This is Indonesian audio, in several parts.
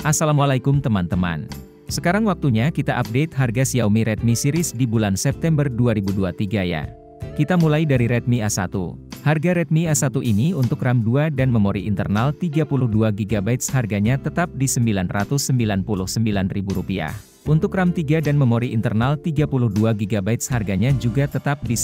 Assalamualaikum teman-teman. Sekarang waktunya kita update harga Xiaomi Redmi series di bulan September 2023 ya. Kita mulai dari Redmi A1. Harga Redmi A1 ini untuk RAM 2 dan memori internal 32GB harganya tetap di Rp999.000. Untuk RAM 3 dan memori internal 32GB harganya juga tetap di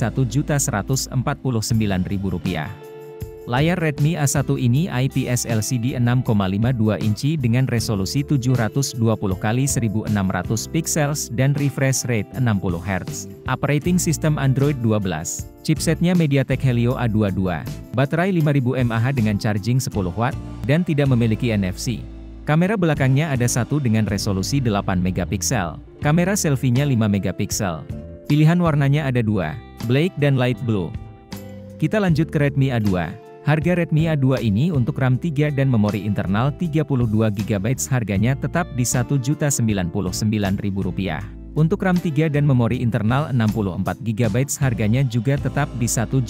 Rp1.149.000. Layar Redmi A1 ini IPS LCD 6,52 inci dengan resolusi 720x1600 pixels dan refresh rate 60 Hz. Operating System Android 12. Chipsetnya MediaTek Helio A22. Baterai 5000 mAh dengan charging 10 watt, dan tidak memiliki NFC. Kamera belakangnya ada satu dengan resolusi 8 megapiksel. Kamera selfie-nya 5 megapiksel. Pilihan warnanya ada dua, black dan light blue. Kita lanjut ke Redmi A2. Harga Redmi A2 ini untuk RAM 3 dan memori internal 32GB harganya tetap di Rp1.099.000. Untuk RAM 3 dan memori internal 64GB harganya juga tetap di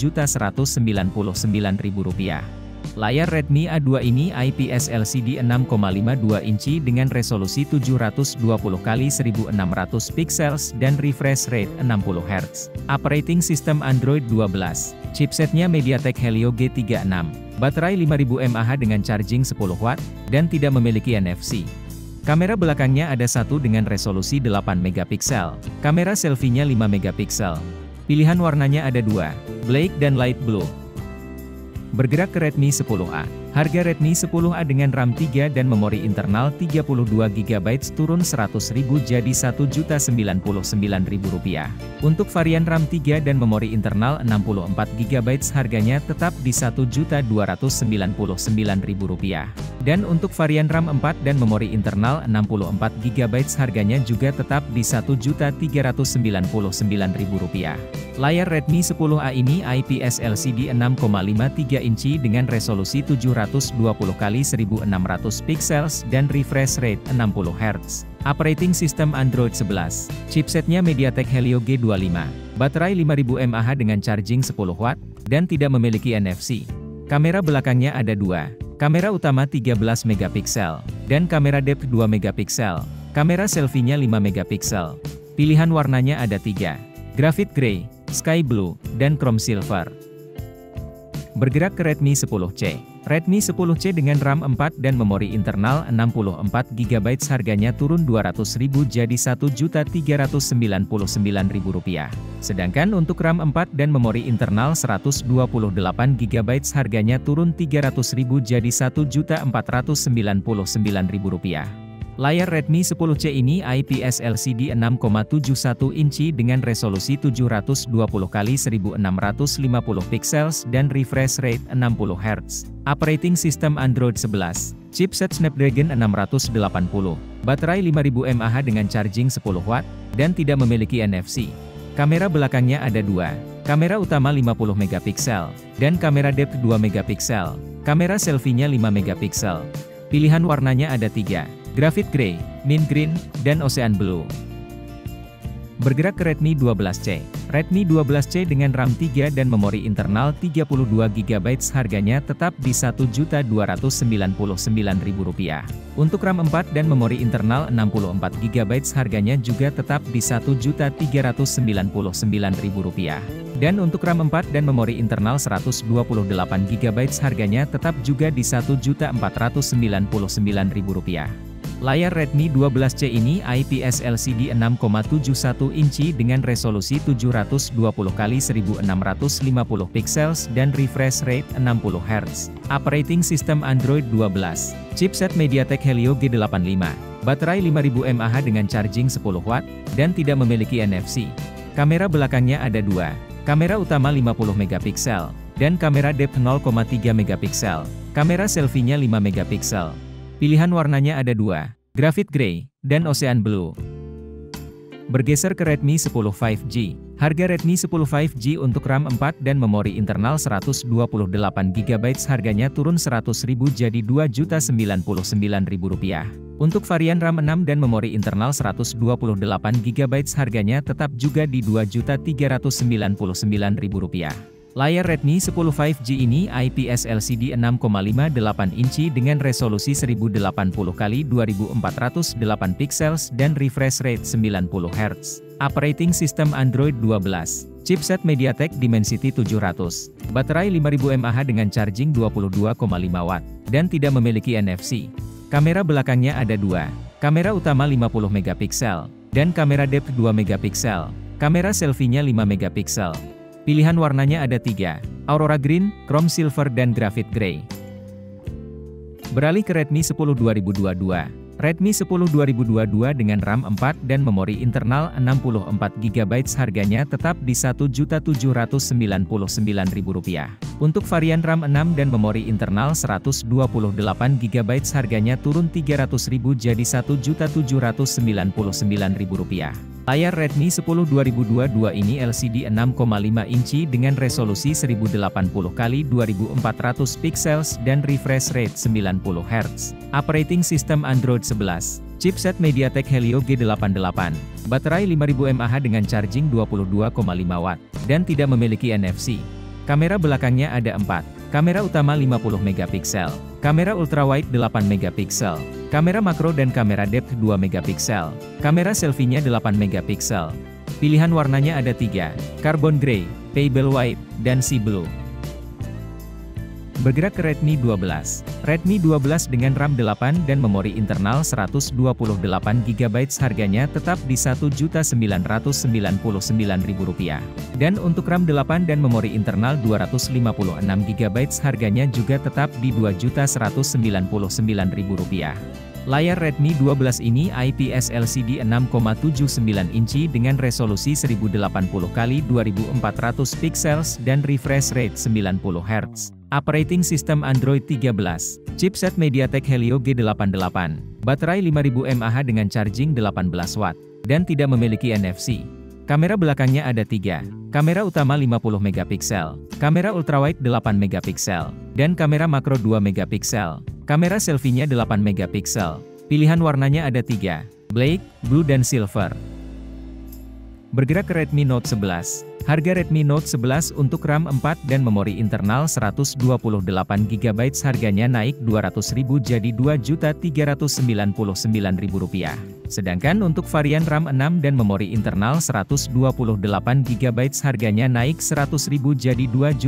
Rp1.199.000. Layar Redmi A2 ini IPS LCD 6,52 inci dengan resolusi 720x1600 pixels dan refresh rate 60 Hz. Operating System Android 12. Chipsetnya MediaTek Helio G36. Baterai 5000 mAh dengan charging 10 watt, dan tidak memiliki NFC. Kamera belakangnya ada satu dengan resolusi 8 megapiksel. Kamera selfie-nya 5 megapiksel. Pilihan warnanya ada dua, black dan light blue. Bergerak ke Redmi 10A. Harga Redmi 10A dengan RAM 3 dan memori internal 32GB turun Rp100.000 jadi Rp1.099.000. Untuk varian RAM 3 dan memori internal 64GB harganya tetap di Rp1.299.000. Dan untuk varian RAM 4 dan memori internal 64GB harganya juga tetap di Rp1.399.000. Layar Redmi 10A ini IPS LCD 6,53 inci dengan resolusi 720x1600 pixels dan refresh rate 60 Hz. Operating System Android 11. Chipsetnya MediaTek Helio G25. Baterai 5000 mAh dengan charging 10 watt, dan tidak memiliki NFC. Kamera belakangnya ada dua. Kamera utama 13 megapiksel, dan kamera depth 2 megapiksel. Kamera selfie-nya 5 megapiksel. Pilihan warnanya ada tiga. Graphite Grey, Sky Blue, dan Chrome Silver. Bergerak ke Redmi 10C. Redmi 10C dengan RAM 4 dan memori internal 64GB harganya turun Rp200.000 jadi Rp1.399.000. Sedangkan untuk RAM 4 dan memori internal 128GB harganya turun Rp300.000 jadi Rp1.499.000. Layar Redmi 10C ini IPS LCD 6,71 inci dengan resolusi 720x1650 pixels dan refresh rate 60 Hz. Operating System Android 11. Chipset Snapdragon 680. Baterai 5000 mAh dengan charging 10 watt, dan tidak memiliki NFC. Kamera belakangnya ada dua. Kamera utama 50 megapiksel, dan kamera depth 2 megapiksel. Kamera selfie-nya 5 megapiksel. Pilihan warnanya ada tiga. Graphite Grey, Mint Green, dan Ocean Blue. Bergerak ke Redmi 12C. Redmi 12C dengan RAM 3 dan memori internal 32GB harganya tetap di Rp1.299.000. Untuk RAM 4 dan memori internal 64GB harganya juga tetap di Rp1.399.000. Dan untuk RAM 4 dan memori internal 128GB harganya tetap juga di Rp1.499.000. Layar Redmi 12C ini IPS LCD 6,71 inci dengan resolusi 720x1650 pixels dan refresh rate 60 Hz. Operating System Android 12. Chipset MediaTek Helio G85. Baterai 5000 mAh dengan charging 10 watt, dan tidak memiliki NFC. Kamera belakangnya ada dua. Kamera utama 50 megapiksel, dan kamera depth 0,3 megapiksel. Kamera selfie-nya 5 megapiksel. Pilihan warnanya ada dua, Graphite Grey, dan Ocean Blue. Bergeser ke Redmi 10 5G. Harga Redmi 10 5G untuk RAM 4 dan memori internal 128GB harganya turun Rp100.000 jadi Rp2.099.000. Untuk varian RAM 6 dan memori internal 128GB harganya tetap juga di Rp2.399.000. Layar Redmi 10 5G ini IPS LCD 6,58 inci dengan resolusi 1080x2408 pixels dan refresh rate 90 Hz. Operating System Android 12. Chipset MediaTek Dimensity 700. Baterai 5000 mAh dengan charging 22,5 Watt. Dan tidak memiliki NFC. Kamera belakangnya ada dua. Kamera utama 50 megapiksel. Dan kamera depth 2 megapiksel. Kamera selfie-nya 5 megapiksel. Pilihan warnanya ada 3, Aurora Green, Chrome Silver dan Graphite Grey. Beralih ke Redmi 10 2022. Redmi 10 2022 dengan RAM 4 dan memori internal 64GB harganya tetap di Rp1.799.000. Untuk varian RAM 6 dan memori internal 128GB harganya turun Rp300.000 jadi Rp1.799.000. Layar Redmi 10 2022 ini LCD 6,5 inci dengan resolusi 1080x2400 pixels dan refresh rate 90 Hz. Operating System Android 11. Chipset MediaTek Helio G88. Baterai 5000 mAh dengan charging 22,5 Watt. Dan tidak memiliki NFC. Kamera belakangnya ada 4. Kamera utama 50 megapiksel. Kamera ultrawide 8 megapiksel. Kamera makro dan kamera depth 2 megapiksel. Kamera selfie-nya 8 megapiksel. Pilihan warnanya ada 3, Carbon Grey, Pebble White, dan Sea Blue. Bergerak ke Redmi 12. Redmi 12 dengan RAM 8 dan memori internal 128GB harganya tetap di Rp1.999.000. Dan untuk RAM 8 dan memori internal 256GB harganya juga tetap di Rp2.199.000. Layar Redmi 12 ini IPS LCD 6,79 inci dengan resolusi 1080x2400 pixels dan refresh rate 90 Hz. Operating System Android 13. Chipset MediaTek Helio G88. Baterai 5000 mAh dengan charging 18 Watt. Dan tidak memiliki NFC. Kamera belakangnya ada 3. Kamera utama 50 megapiksel. Kamera ultrawide 8 megapiksel. Dan kamera makro 2 megapiksel. Kamera selfie-nya 8 megapiksel. Pilihan warnanya ada 3, Black, Blue dan Silver. Bergerak ke Redmi Note 11. Harga Redmi Note 11 untuk RAM 4 dan memori internal 128GB harganya naik Rp200.000 jadi Rp2.399.000. Sedangkan untuk varian RAM 6 dan memori internal 128GB harganya naik Rp100.000 jadi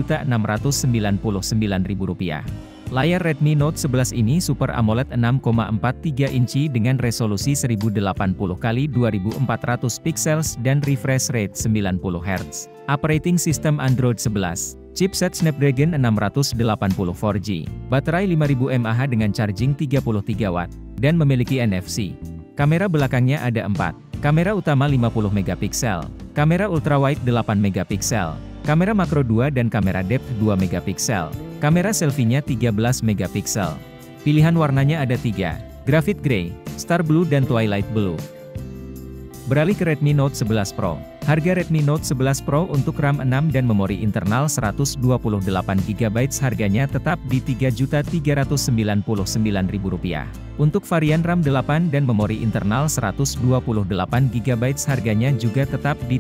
Rp2.699.000. Layar Redmi Note 11 ini Super AMOLED 6,43 inci dengan resolusi 1080x2400 pixels dan refresh rate 90 Hz. Operating System Android 11. Chipset Snapdragon 680 4G. Baterai 5000 mAh dengan charging 33 Watt. Dan memiliki NFC. Kamera belakangnya ada 4. Kamera utama 50 megapiksel. Kamera ultrawide 8 megapiksel. Kamera makro 2 dan kamera depth 2 megapiksel. Kamera selfie-nya 13 megapiksel. Pilihan warnanya ada 3, Graphite Grey, Star Blue dan Twilight Blue. Beralih ke Redmi Note 11 Pro. Harga Redmi Note 11 Pro untuk RAM 6 dan memori internal 128GB harganya tetap di Rp3.399.000. Untuk varian RAM 8 dan memori internal 128GB harganya juga tetap di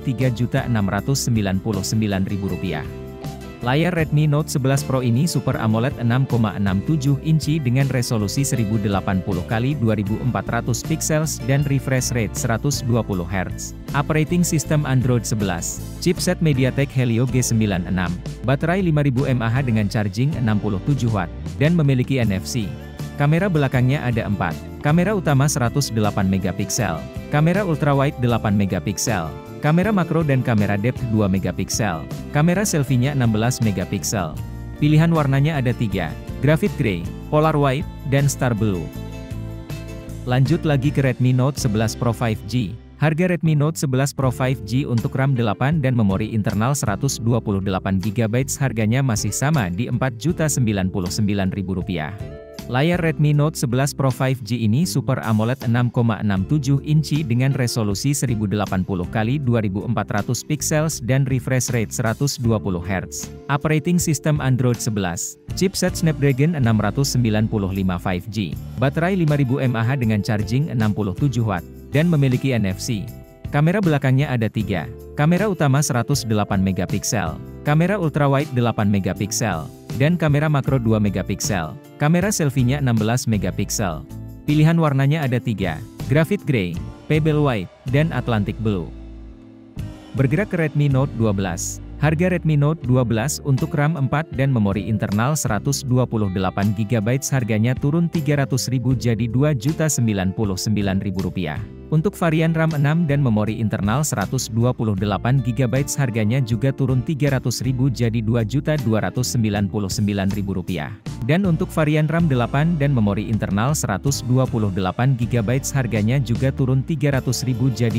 Rp3.699.000. Layar Redmi Note 11 Pro ini Super AMOLED 6,67 inci dengan resolusi 1080x2400 pixels dan refresh rate 120 Hz. Operating System Android 11. Chipset MediaTek Helio G96. Baterai 5000 mAh dengan charging 67 Watt. Dan memiliki NFC. Kamera belakangnya ada 4. Kamera utama 108 megapiksel. Kamera ultrawide 8 megapiksel. Kamera makro dan kamera depth 2 megapiksel. Kamera selfie-nya 16 megapiksel. Pilihan warnanya ada 3, Graphite Grey, Polar White, dan Star Blue. Lanjut lagi ke Redmi Note 11 Pro 5G. Harga Redmi Note 11 Pro 5G untuk RAM 8 dan memori internal 128GB harganya masih sama di Rp4.099.000. Layar Redmi Note 11 Pro 5G ini Super AMOLED 6,67 inci dengan resolusi 1080x2400 pixels dan refresh rate 120 Hz. Operating System Android 11. Chipset Snapdragon 695 5G. Baterai 5000 mAh dengan charging 67 Watt. Dan memiliki NFC. Kamera belakangnya ada 3. Kamera utama 108 megapiksel, kamera ultrawide 8 megapiksel, dan kamera makro 2 megapiksel. Kamera selfie-nya 16 megapiksel. Pilihan warnanya ada 3. Graphite Grey, Pebble White, dan Atlantic Blue. Bergerak ke Redmi Note 12. Harga Redmi Note 12 untuk RAM 4 dan memori internal 128GB harganya turun Rp300.000 jadi Rp2.099.000. Untuk varian RAM 6 dan memori internal 128GB harganya juga turun Rp300.000 jadi Rp2.299.000. Dan untuk varian RAM 8 dan memori internal 128GB harganya juga turun Rp300.000 jadi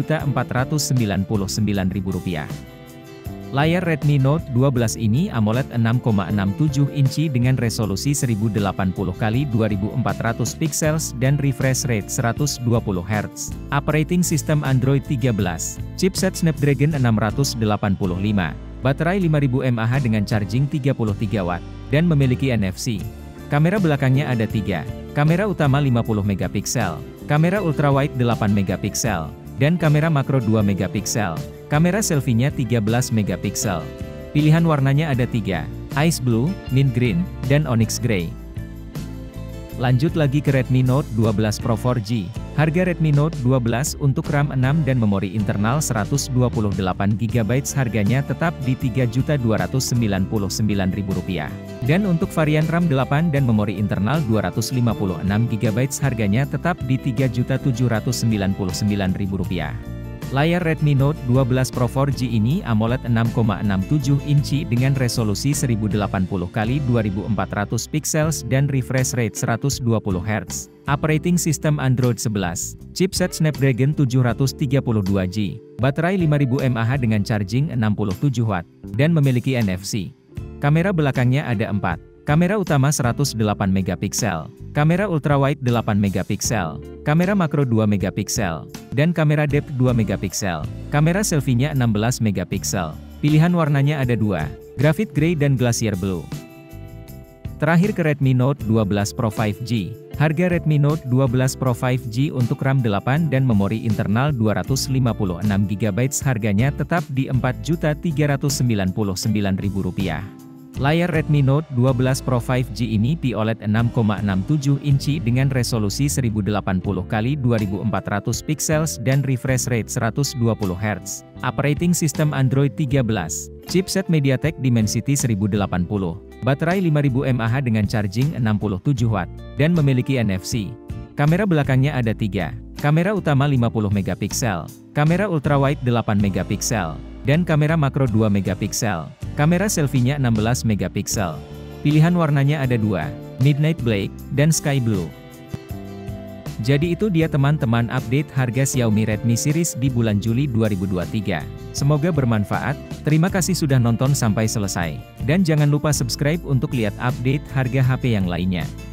Rp2.499.000. Layar Redmi Note 12 ini AMOLED 6,67 inci dengan resolusi 1080x2400 pixels dan refresh rate 120Hz. Operating System Android 13. Chipset Snapdragon 685. Baterai 5000 mAh dengan charging 33 watt. Dan memiliki NFC. Kamera belakangnya ada 3. Kamera utama 50 megapiksel. Kamera ultrawide 8 megapiksel. Dan kamera makro 2 megapiksel. Kamera selfie-nya 13 megapiksel. Pilihan warnanya ada 3. Ice Blue, Mint Green, dan Onyx Grey. Lanjut lagi ke Redmi Note 12 Pro 4G. Harga Redmi Note 12 untuk RAM 6 dan memori internal 128GB harganya tetap di Rp3.299.000. Dan untuk varian RAM 8 dan memori internal 256GB harganya tetap di Rp3.799.000. Layar Redmi Note 12 Pro 4G ini AMOLED 6,67 inci dengan resolusi 1080x2400 pixels dan refresh rate 120Hz. Operating System Android 11. Chipset Snapdragon 732G. Baterai 5000 mAh dengan charging 67 watt. Dan memiliki NFC. Kamera belakangnya ada 4. Kamera utama 108 megapiksel. Kamera ultrawide 8 megapiksel. Kamera makro 2 megapiksel. Dan kamera depth 2 megapiksel. Kamera selfie-nya 16 megapiksel. Pilihan warnanya ada 2. Graphite Grey dan Glacier Blue. Terakhir ke Redmi Note 12 Pro 5G. Harga Redmi Note 12 Pro 5G untuk RAM 8 dan memori internal 256GB harganya tetap di Rp4.399.000. Layar Redmi Note 12 Pro 5G ini POLED 6,67 inci dengan resolusi 1080x2400 pixels dan refresh rate 120Hz. Operating System Android 13. Chipset MediaTek Dimensity 1080. Baterai 5000 mAh dengan charging 67 watt. Dan memiliki NFC. Kamera belakangnya ada 3. Kamera utama 50 megapiksel. Kamera ultrawide 8 megapiksel. Dan kamera makro 2 megapiksel. Kamera selfie-nya 16 megapiksel. Pilihan warnanya ada 2, Midnight Black, dan Sky Blue. Jadi itu dia teman-teman update harga Xiaomi Redmi series di bulan Juli 2023. Semoga bermanfaat, terima kasih sudah nonton sampai selesai. Dan jangan lupa subscribe untuk lihat update harga HP yang lainnya.